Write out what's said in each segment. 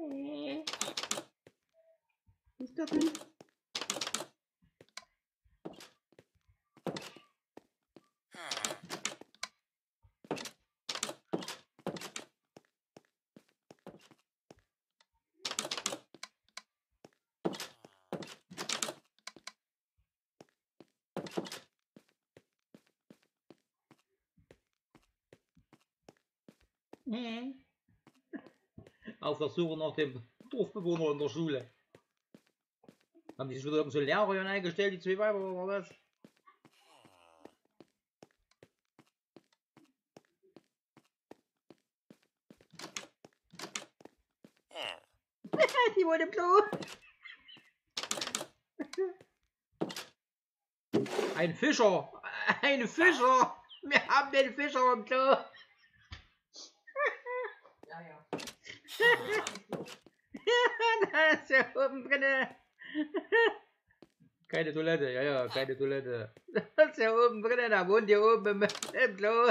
Ist das denn? Auf der Suche nach dem Dorfbewohner in der Schule. Haben die sich wieder so Lehrer eingestellt, die zwei Weiber oder was? Die wollte im Klo. Ein Fischer! Ein Fischer! Wir haben den Fischer im Klo! Ja, ja. Da ist ja oben drinne. Keine Toilette, ja, keine Toilette. Das ist ja oben drinne, da wohnt ihr oben im Klo.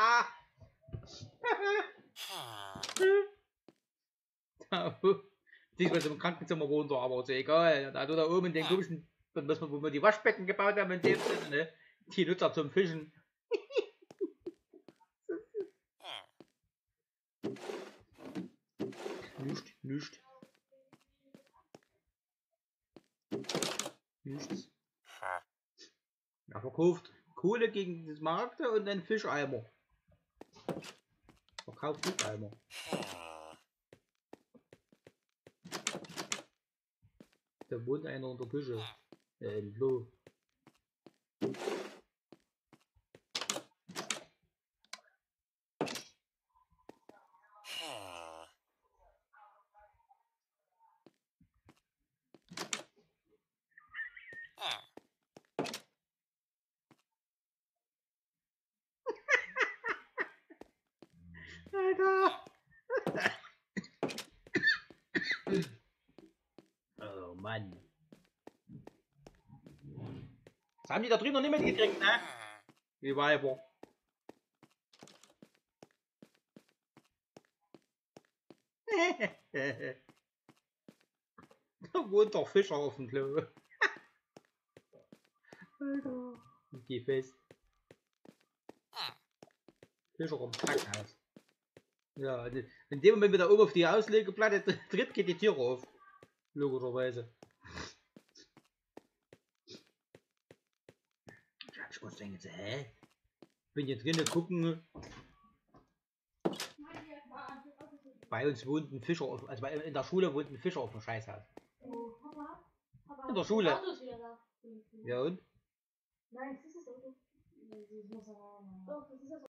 Sieht man im Krankenzimmer runter, aber ist ja egal. Da da oben in den komischen, wo wir die Waschbecken gebaut haben, in dem Sinne, ne? Die Nutzer zum Fischen. Nichts. Nichts. Er verkauft Kohle gegen das Markte und einen Fischeimer. Verkauft Fischeimer. Da wohnt einer in der Küche. Im Klo. Alter! Oh Mann. Das haben die da drüben noch nicht mitgekriegt, ne? Die Weiber. Da wohnt doch Fischer auf dem Klo. Alter. Geh fest. Fischer im Krankenhaus. Ja, in dem Moment, wenn der oben auf die Auslegeplatte tritt, geht die Tür auf. Logischerweise. Da hab ich kurz gedacht, hä? Bin hier drinnen gucken. Bei uns wohnt ein Fischer, also in der Schule wohnt ein Fischer auf dem Scheißhaus. In der Schule. Ja und? Nein, das ist das Auto. Das muss aber. Doch, das ist das Auto.